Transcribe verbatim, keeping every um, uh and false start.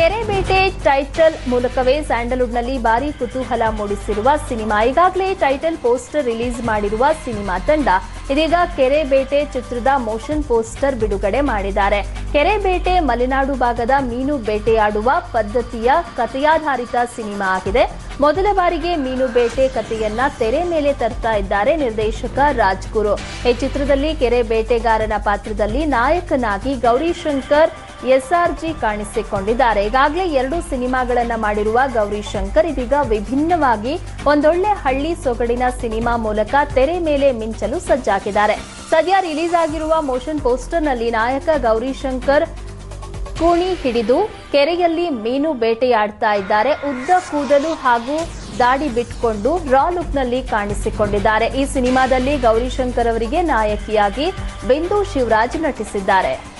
ಕೆರೆ ಬೇಟೆ ಟೈಟಲ್ ಮೂಲಕವೇ ಸ್ಯಾಂಡಲ್ವುಡ್ನಲ್ಲಿ ಭಾರಿ ಕುತೂಹಲ ಮೂಡಿಸಿರುವ ಸಿನಿಮಾ. ಈಗಾಗಲೇ ಟೈಟಲ್ ಪೋಸ್ಟರ್ ರಿಲೀಸ್ ಮಾಡಿರುವ ಸಿನಿಮಾ ತಂಡ ಇದೀಗ ಕೆರೆ ಬೇಟೆ ಚಿತ್ರದ ಮೋಷನ್ ಪೋಸ್ಟರ್ ಬಿಡುಗಡೆ ಮಾಡಿದ್ದಾರೆ. ಕೆರೆ ಬೇಟೆ ಮಲೆನಾಡು ಭಾಗದ ಮೀನು ಬೇಟೆಯಾಡುವ ಪದ್ಧತಿಯ ಕಥೆಯಾಧಾರಿತ ಸಿನಿಮಾ ಆಗಿದೆ. ಮೊದಲ ಬಾರಿಗೆ ಮೀನು ಬೇಟೆ ಕಥೆಯನ್ನ ತೆರೆ ಮೇಲೆ ತರ್ತಾ ಇದ್ದಾರೆ ನಿರ್ದೇಶಕ ರಾಜ್ಗುರು. ಈ ಚಿತ್ರದಲ್ಲಿ ಕೆರೆ ಬೇಟೆಗಾರನ ಪಾತ್ರದಲ್ಲಿ ನಾಯಕನಾಗಿ ಗೌರಿಶಂಕರ್ ಎಸ್ಆರ್ಜಿ ಕಾಣಿಸಿಕೊಂಡಿದ್ದಾರೆ. ಈಗಾಗಲೇ ಎರಡು ಸಿನಿಮಾಗಳನ್ನ ಮಾಡಿರುವ ಗೌರಿಶಂಕರ್ ಇದೀಗ ವಿಭಿನ್ನವಾಗಿ ಒಂದೊಳ್ಳೆ ಹಳ್ಳಿ ಸೊಗಡಿನ ಸಿನಿಮಾ ಮೂಲಕ ತೆರೆ ಮೇಲೆ ಮಿಂಚಲು ಸಜ್ಜಾಗಿದ್ದಾರೆ. ಸದ್ಯ ರಿಲೀಸ್ ಆಗಿರುವ ಮೋಷನ್ ಪೋಸ್ಟರ್ನಲ್ಲಿ ನಾಯಕ ಗೌರಿಶಂಕರ್ ಕೂಣಿ ಹಿಡಿದು ಕೆರೆಯಲ್ಲಿ ಮೀನು ಬೇಟೆಯಾಡ್ತಾ ಇದ್ದಾರೆ. ಉದ್ದ ಕೂದಲು ಹಾಗೂ ದಾಡಿ ಬಿಟ್ಕೊಂಡು ರಾ ಲುಕ್ನಲ್ಲಿ ಕಾಣಿಸಿಕೊಂಡಿದ್ದಾರೆ. ಈ ಸಿನಿಮಾದಲ್ಲಿ ಗೌರಿಶಂಕರ್ ಅವರಿಗೆ ನಾಯಕಿಯಾಗಿ ಬಿಂದು ಶಿವರಾಜ್ ನಟಿಸಿದ್ದಾರೆ.